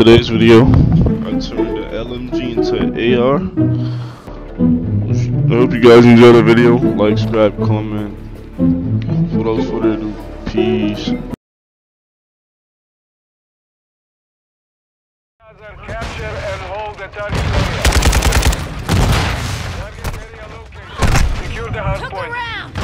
Today's video, I turned the LMG into AR. I hope you guys enjoyed the video. Like, subscribe, comment. Without further ado, peace. Capture and hold the target area. Target area location. Secure the hard point.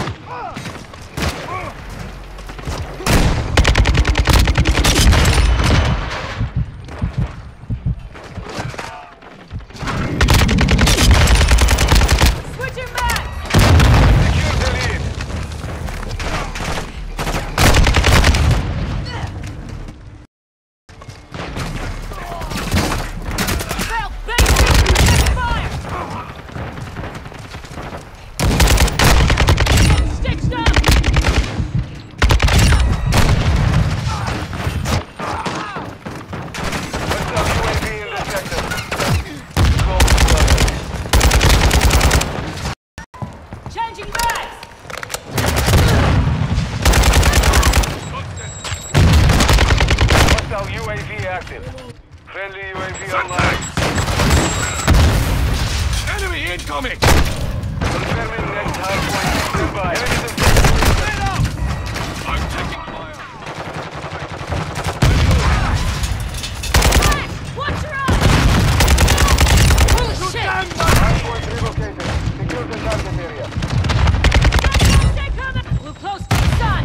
UAV active. Friendly UAV online. Enemy incoming! Confirming next hardpoint. Stand by. I'm taking fire. Watch your eyes! Holy shit! Hardpoint relocated. Secure the target area. Stay coming! We're close to the sun!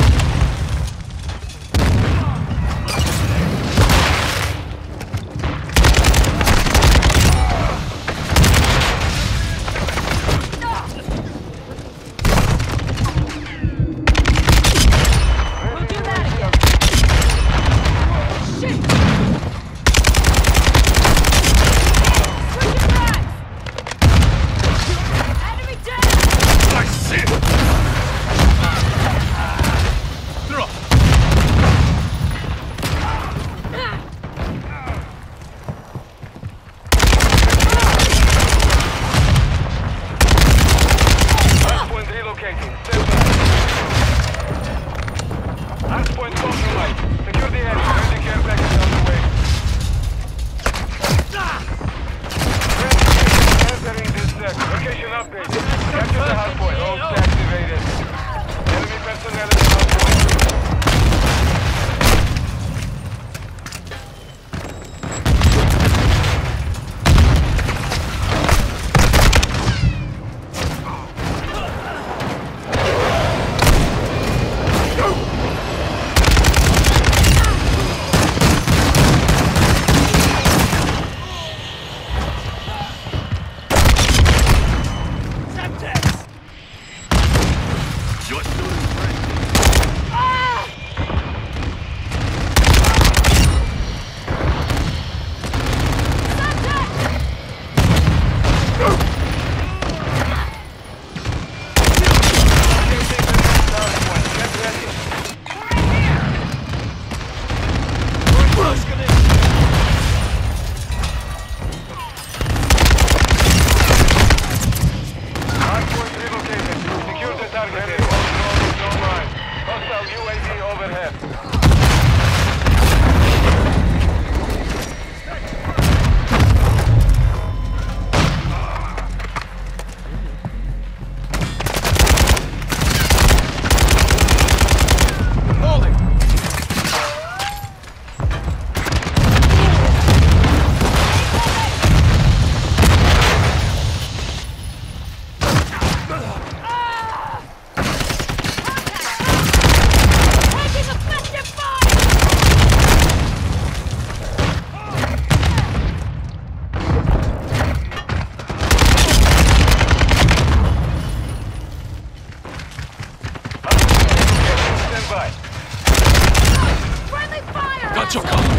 Got your cover!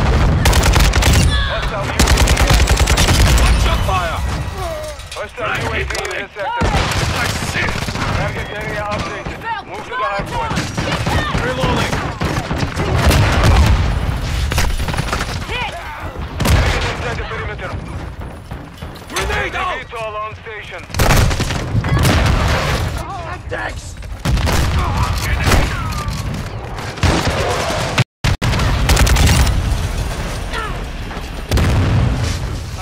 Watch your fire! Hostile UAV in the sector. I see it! Target area updated. Move to the hard point. Reloading! Enemies inside the perimeter. Grenade out! VTOL on station. Dex!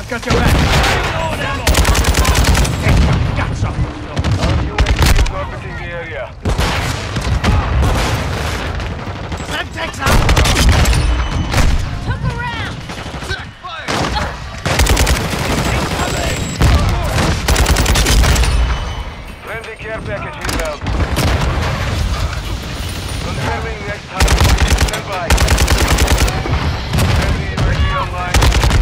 Got your back. Reload ammo. Got something. UAV is orbiting the area. Semtex out. Took a round. Fire. Friendly care package inbound. Confirming next time. Stand by. Friendly UAV online.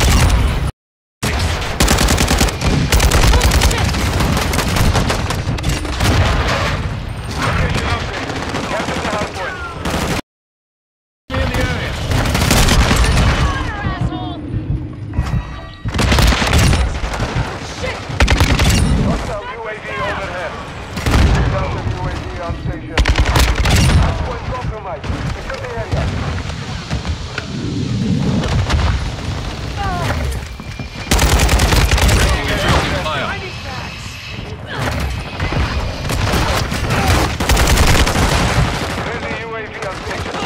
Location update. Capture the hard point. In the area. Fire, asshole. Shit. Hostile UAV overhead. Delta UAV on station. Hard point compromised. Secure the area. Fire. Friendly UAV on station.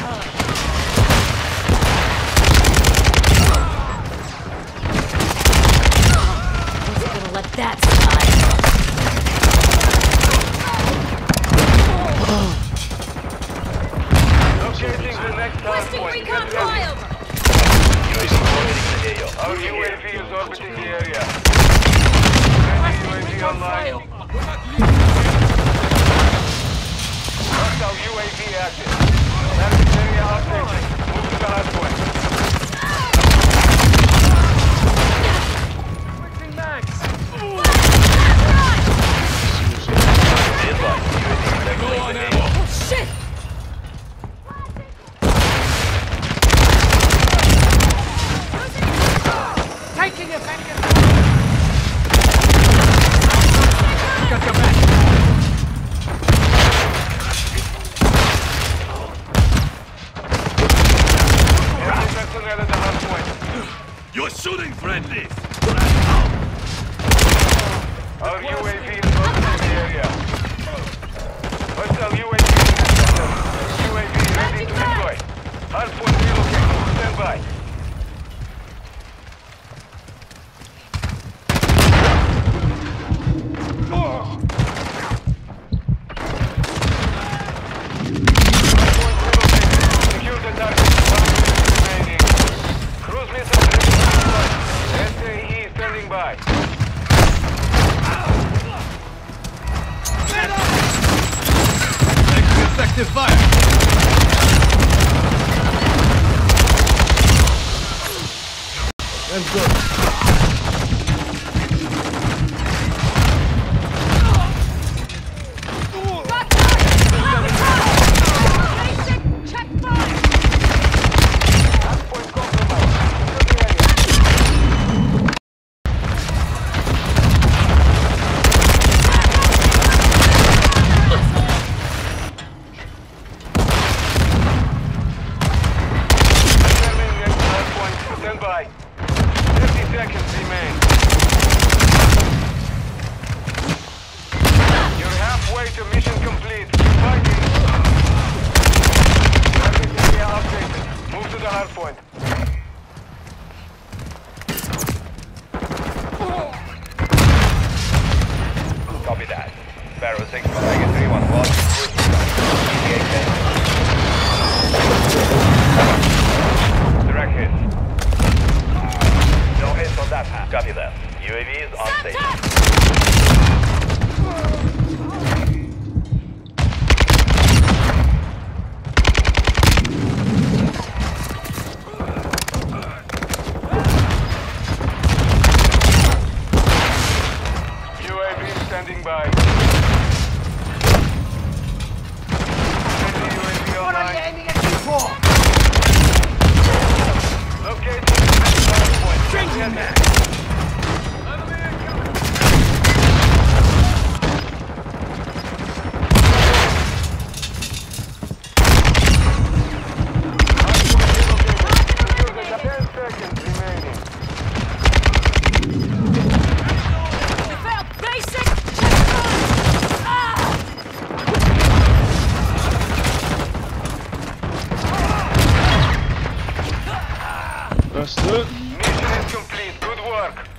Wasn't gonna let that slide. Locating the next hard Requesting point. recon Get ready. flyover. Our UAV is orbiting the area. Friendly UAV online. Hostile UAV active. Target area updated. Move to the hard point. Switching mags. Go on ammo. Oh shit! Taking effective. Got your back. Enemy personnel at the hard point. You're shooting friendlies. Our UAV is orbiting the area. Hostile UAV in the center. UAV ready to deploy. Hard point relocated. Stand by. Secure the target. 1 minute remaining. Cruise missile ready to deploy. SAE standing by. Taking effective fire. Let's go. Basic checkpoint. Hard point compromised. Secure the area. Confirming next hard point. Stand by. 50 seconds remain. You're halfway to mission complete. Keep fighting. Target area updated. Move to the hard point. Copy that. Sparrow 6, Omega 311. Direct hit. No hits on that path. Copy that. UAV is on station. UAV standing by. Friendly UAV online. aiming at me for? Locating the next hard point. Changing mag. That's it. Mission is complete. Good work.